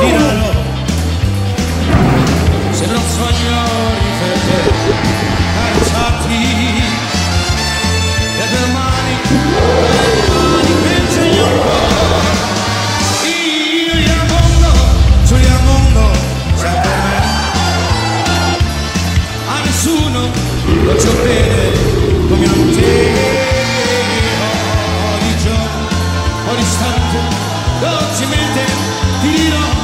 diranno se non sogno riflettere alzati le tue mani che insegno un po'. Io gli mondo sempre me, a nessuno lo so bene come a te. Ogni giorno, ogni istante, dolcemente ti dirò